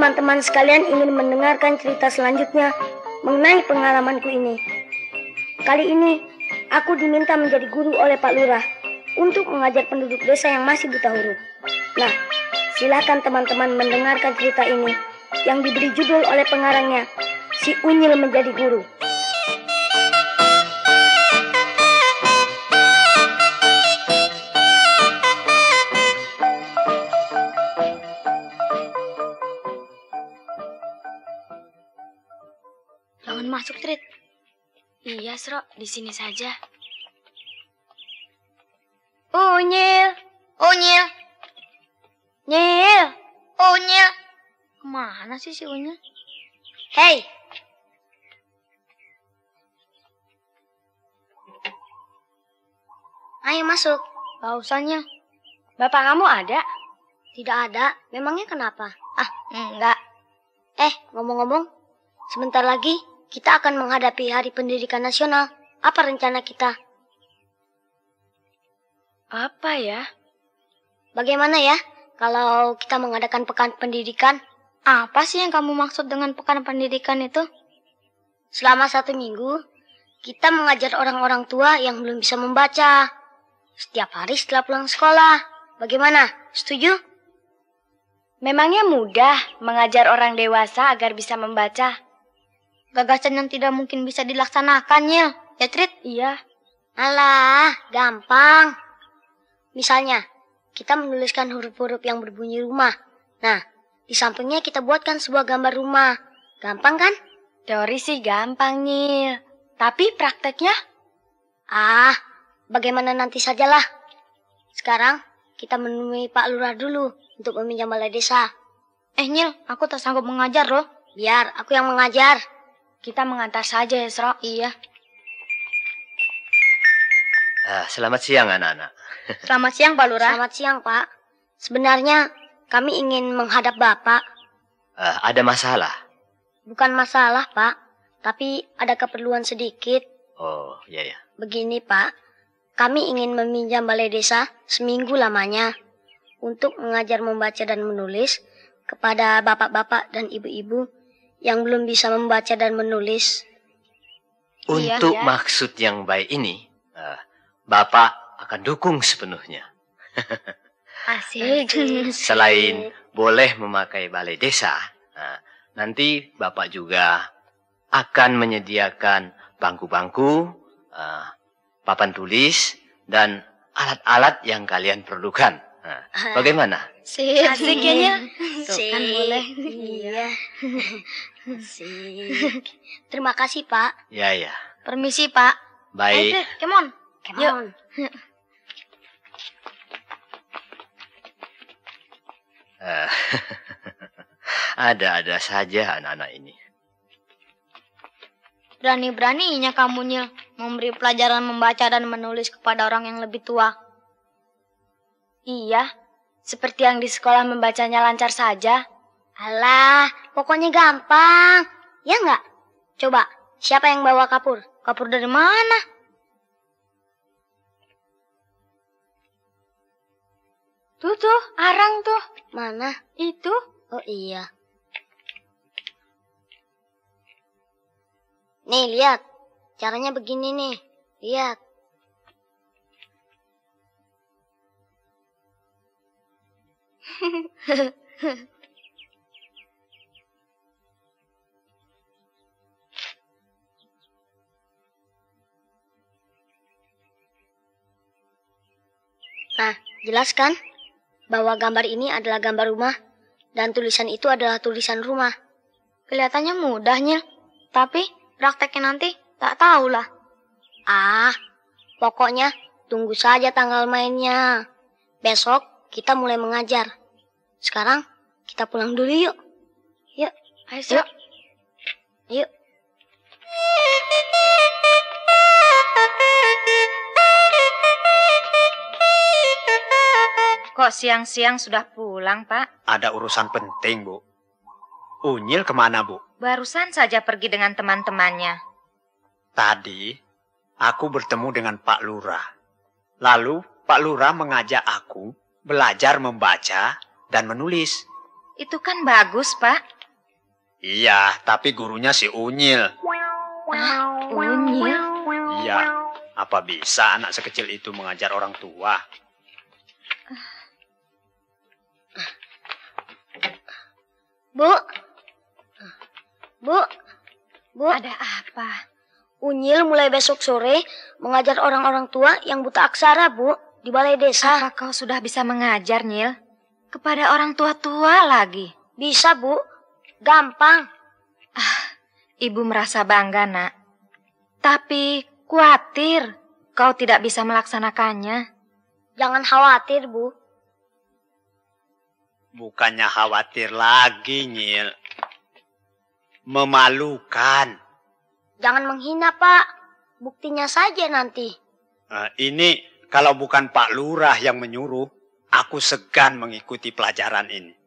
teman-teman sekalian ingin mendengarkan cerita selanjutnya mengenai pengalamanku ini. Kali ini, aku diminta menjadi guru oleh Pak Lurah untuk mengajar penduduk desa yang masih buta huruf. Nah, silakan teman-teman mendengarkan cerita ini yang diberi judul oleh pengarangnya, Si Unyil Menjadi Guru. Jangan masuk, Trit. Iya, Sro, di sini saja. Unyil, Unyil, Nyil. Unyil. Kemana sih si Unyil? Hei. Ayo masuk. Gak usah, Nyil. Bapak kamu ada? Tidak ada. Memangnya kenapa? Ah, enggak. Ngomong-ngomong, sebentar lagi kita akan menghadapi Hari Pendidikan Nasional. Apa rencana kita? Apa ya? Bagaimana ya kalau kita mengadakan pekan pendidikan? Apa sih yang kamu maksud dengan pekan pendidikan itu? Selama 1 minggu, kita mengajar orang-orang tua yang belum bisa membaca. Setiap hari setelah pulang sekolah. Bagaimana? Setuju? Memangnya mudah mengajar orang dewasa agar bisa membaca? Gagasan yang tidak mungkin bisa dilaksanakan, Nyil. Ya, Trit? Iya. Alah, gampang. Misalnya, kita menuliskan huruf-huruf yang berbunyi rumah. Nah, di sampingnya kita buatkan sebuah gambar rumah. Gampang kan? Teori sih gampang, Nyil. Tapi prakteknya? Bagaimana nanti sajalah. Sekarang, kita menemui Pak Lurah dulu untuk meminjam balai desa. Nyil, aku tak sanggup mengajar loh. Biar aku yang mengajar. Kita mengantar saja ya, Sro. Iya. Selamat siang, anak-anak. Selamat siang, Pak Lurah. Selamat siang, Pak. Sebenarnya, kami ingin menghadap Bapak. Ada masalah? Bukan masalah, Pak. Tapi ada keperluan sedikit. Oh, iya. Begini, Pak. Kami ingin meminjam balai desa seminggu lamanya untuk mengajar membaca dan menulis kepada bapak-bapak dan ibu-ibu yang belum bisa membaca dan menulis. Untuk maksud yang baik ini, Bapak akan dukung sepenuhnya. Asik. Selain boleh memakai balai desa, nanti Bapak juga akan menyediakan bangku-bangku, papan tulis, dan alat-alat yang kalian perlukan. Bagaimana? Asik ya, Nyil. Kan boleh. Iya. Asik. Terima kasih, Pak. Ya. Permisi, Pak. Baik. Ayo, come on. Yuk. Ada-ada saja anak-anak ini. Berani-beraninya kamu, Nyil, memberi pelajaran membaca dan menulis kepada orang yang lebih tua. Iya, seperti yang di sekolah membacanya lancar saja. Alah, pokoknya gampang. Ya nggak? Coba, siapa yang bawa kapur? Kapur dari mana? Tuh, arang tuh. Mana? Itu. Oh iya. Nih, lihat. Caranya begini nih. Lihat. Nah, jelas kan bahwa gambar ini adalah gambar rumah dan tulisan itu adalah tulisan rumah. Kelihatannya mudah, Nyil. Tapi prakteknya nanti tak tahulah. Pokoknya tunggu saja tanggal mainnya. Besok kita mulai mengajar. Sekarang kita pulang dulu yuk. Yuk, Ayo, Sro. Yuk. Kok siang-siang sudah pulang, Pak? Ada urusan penting, Bu. Unyil kemana, Bu? Barusan saja pergi dengan teman-temannya. Tadi, aku bertemu dengan Pak Lurah. Lalu, Pak Lurah mengajak aku belajar membaca dan menulis. Itu kan bagus, Pak. Iya, tapi gurunya si Unyil. Unyil? Iya, apa bisa anak sekecil itu mengajar orang tua? Bu. Bu. Bu. Ada apa? Unyil mulai besok sore mengajar orang-orang tua yang buta aksara, Bu, di balai desa. Apa kau sudah bisa mengajar, Nyil? Kepada orang tua-tua lagi. Bisa, Bu. Gampang. Ibu merasa bangga, Nak. Tapi khawatir kau tidak bisa melaksanakannya. Jangan khawatir, Bu. Bukannya khawatir lagi, Nyil. Memalukan. Jangan menghina, Pak. Buktinya saja nanti. Ini kalau bukan Pak Lurah yang menyuruh, aku segan mengikuti pelajaran ini.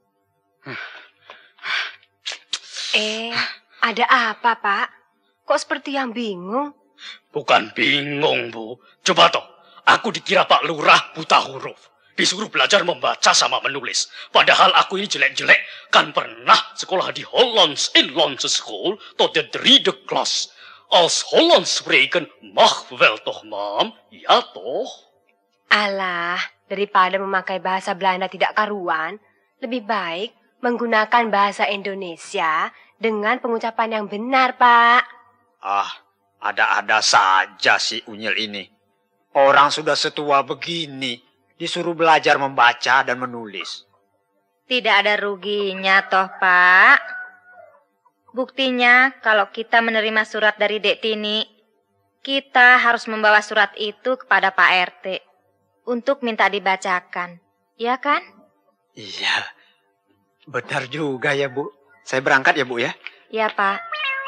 Ada apa, Pak? Kok seperti yang bingung? Bukan bingung, Bu. Coba toh, aku dikira Pak Lurah buta huruf. Disuruh belajar membaca sama menulis. Padahal aku ini jelek-jelek. Kan pernah sekolah di Hollands Inlandse School tot de derde klas. Als Hollands spreken mag wel toch, Mam? Ja, toch? Alah, daripada memakai bahasa Belanda tidak karuan, lebih baik menggunakan bahasa Indonesia dengan pengucapan yang benar, Pak. Ada-ada saja si Unyil ini. Orang sudah setua begini, disuruh belajar membaca dan menulis. Tidak ada ruginya toh, Pak. Buktinya kalau kita menerima surat dari Dek Tini, kita harus membawa surat itu kepada Pak RT untuk minta dibacakan. Ya kan? Iya, benar juga ya, Bu. Saya berangkat ya, Bu ya? Ya, Pak.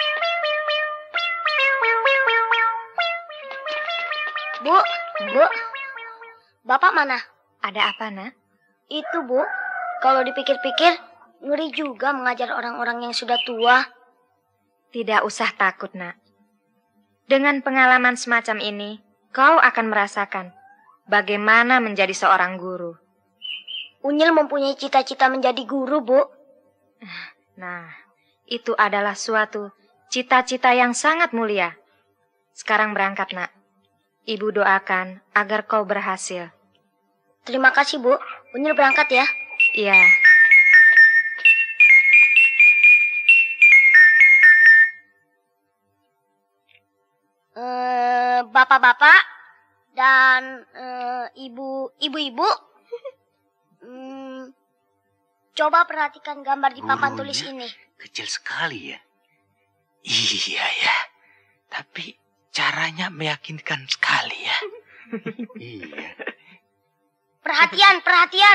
Bu. Bapak mana? Ada apa, Nak? Itu, Bu. Kalau dipikir-pikir, ngeri juga mengajar orang-orang yang sudah tua. Tidak usah takut, Nak. Dengan pengalaman semacam ini, kau akan merasakan bagaimana menjadi seorang guru. Unyil mempunyai cita-cita menjadi guru, Bu. Nah, itu adalah suatu cita-cita yang sangat mulia. Sekarang berangkat, Nak. Ibu doakan agar kau berhasil. Terima kasih, Bu. Unyil berangkat ya. Iya. Bapak-bapak dan ibu-ibu, coba perhatikan gambar di papan tulis ini. Kecil sekali ya. Iya ya. Tapi caranya meyakinkan sekali ya. Iya. Perhatian.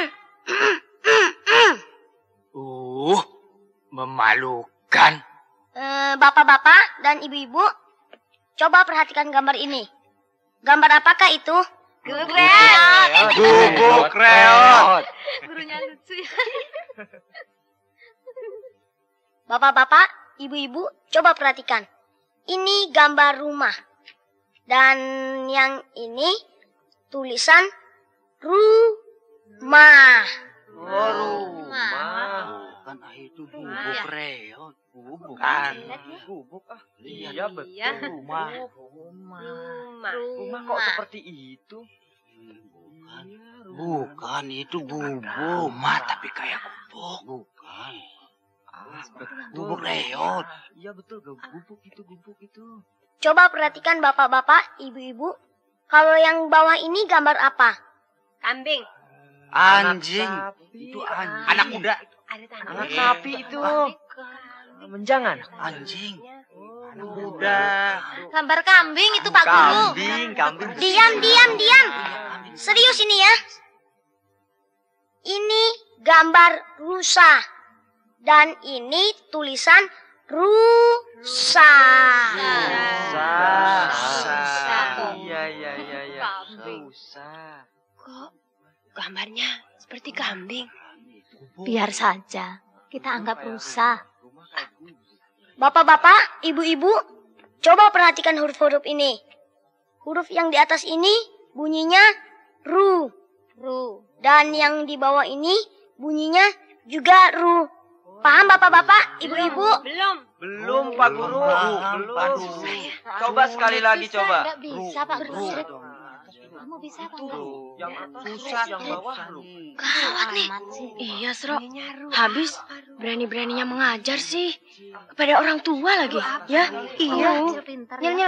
Memalukan. Bapak-bapak dan ibu-ibu, coba perhatikan gambar ini. Gambar apakah itu? Gubuk reot. Gubuk reot. Gurunya lucu ya. Bapak-bapak, ibu-ibu, coba perhatikan. Ini gambar rumah. Dan yang ini tulisan rumah. Kan itu gubuk reot. Gubuk kan. Gubuk Iya betul. Rumah kok seperti itu? Bukan itu gubuk. Rumah tapi kayak gubuk. Bukan. Gubuk reot. Iya betul, gubuk itu. Coba perhatikan bapak-bapak, ibu-ibu. Kalau yang bawah ini gambar apa? Kambing. Anjing. Itu anjing. Anak kuda. Anak sapi itu. Menjangan. Anjing. Anak kuda. Gambar kambing itu, Pak Guru. Kambing. Diam. Serius ini ya. Ini gambar rusa. Dan ini tulisan rusa. Iya. Rusa. Kok gambarnya seperti kambing? Biar saja, kita anggap rusa. Bapak-bapak, ibu-ibu, coba perhatikan huruf-huruf ini. Huruf yang di atas ini bunyinya ru. Dan yang di bawah ini bunyinya juga ru. Paham Bapak-bapak, Ibu-ibu? Belum Pak Guru. Belum. Coba sekali lagi coba. Enggak bisa Pak Guru. Kamu bisa Pak Guru? Yang susah yang bawah lu. Gawat nih. Iya, Sro. Habis berani-beraninya mengajar sih. Kepada orang tua lagi. Ya, iya. Nyel-nyel.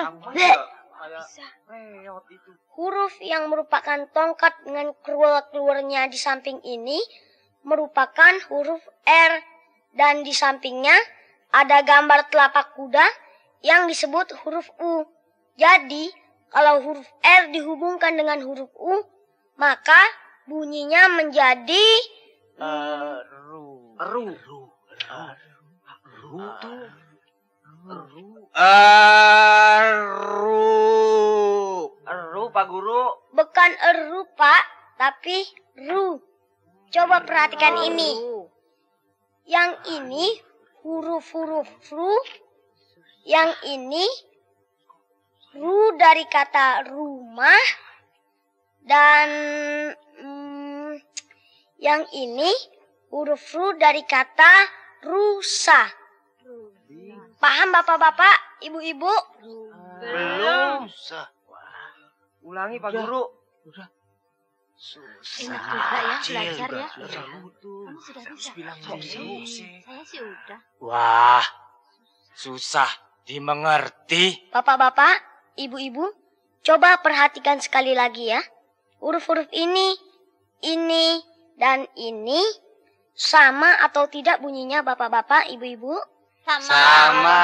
Huruf yang merupakan tongkat dengan keluar-keluarnya di samping ini merupakan huruf R. Dan di sampingnya ada gambar telapak kuda yang disebut huruf U. Jadi, kalau huruf R dihubungkan dengan huruf U, maka bunyinya menjadi Ru Pak Guru. bukan eru, Pak, tapi ru. Coba perhatikan ini. Yang ini huruf-huruf ru. Yang ini ru dari kata rumah. Dan yang ini huruf ru dari kata rusa. Paham Bapak-bapak, Ibu-ibu? Belum. Ulangi Pak Guru. Enak juga ya belajar ya. Kamu sudah bisa. Saya sih udah. Wah, susah dimengerti. Bapak-bapak, Ibu-ibu, coba perhatikan sekali lagi ya. Huruf-huruf ini, dan ini sama atau tidak bunyinya Bapak-bapak, Ibu-ibu? Sama.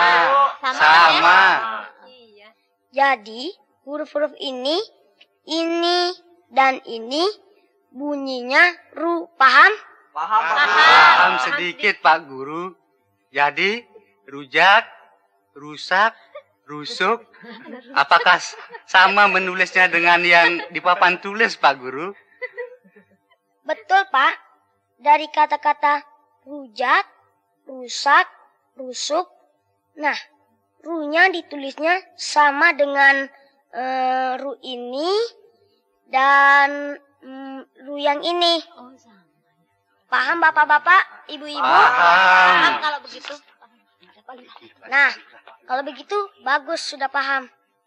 Iya. Jadi, huruf-huruf ini, dan ini bunyinya ru. Paham? Paham sedikit Pak Guru. Jadi rujak, rusak, rusuk. Apakah sama menulisnya dengan yang di papan tulis Pak Guru? Betul, Pak. Dari kata-kata rujak, rusak, rusuk. Nah, ru-nya ditulisnya sama dengan ru ini dan ru yang ini. Paham Bapak-bapak, Ibu-ibu? Paham kalau begitu. Nah, kalau begitu bagus, sudah paham.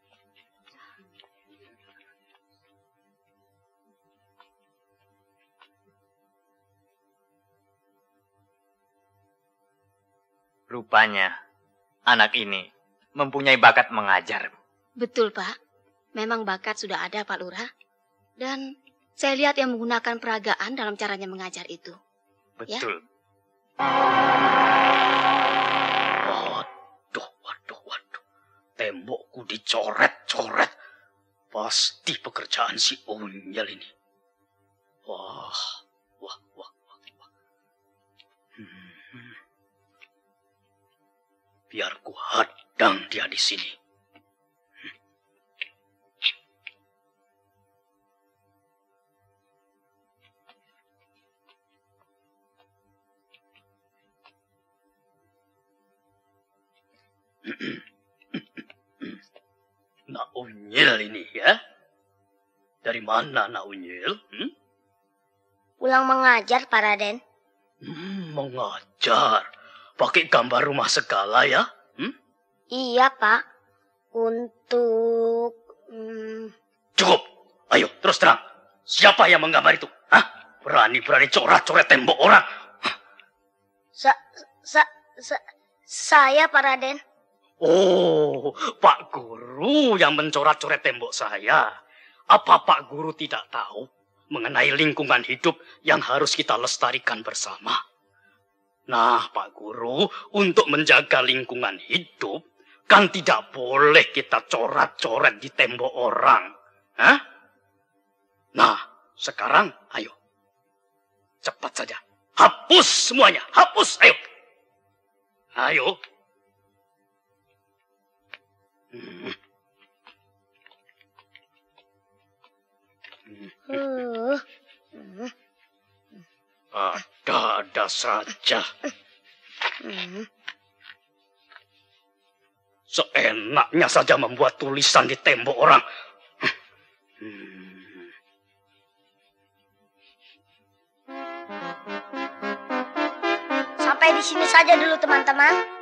Rupanya anak ini mempunyai bakat mengajar. Betul, Pak. Memang bakat sudah ada, Pak Lurah. Dan saya lihat yang menggunakan peragaan dalam caranya mengajar itu. Betul. Waduh. Tembokku dicoret-coret. Pasti pekerjaan si Unyel ini. Wah. Biar ku hadang dia di sini. Nak Unyel ini ya? Dari mana Nak Unyel? Pulang mengajar, Pak Raden. Mengajar. Pakai gambar rumah segala ya? Iya, Pak. Untuk... Cukup. Ayo, terus terang. Siapa yang menggambar itu? Hah? Berani-berani coret-coret tembok orang. Saya, Pak Raden. Oh, Pak Guru yang mencoret-coret tembok saya. Apa Pak Guru tidak tahu mengenai lingkungan hidup yang harus kita lestarikan bersama? Nah, Pak Guru, untuk menjaga lingkungan hidup, kan tidak boleh kita coret-coret di tembok orang. Hah? Nah, sekarang, ayo. Cepat saja. Hapus semuanya. Hapus, ayo. Ayo. Ada saja. Seenaknya saja membuat tulisan di tembok orang. Sampai di sini saja dulu teman-teman.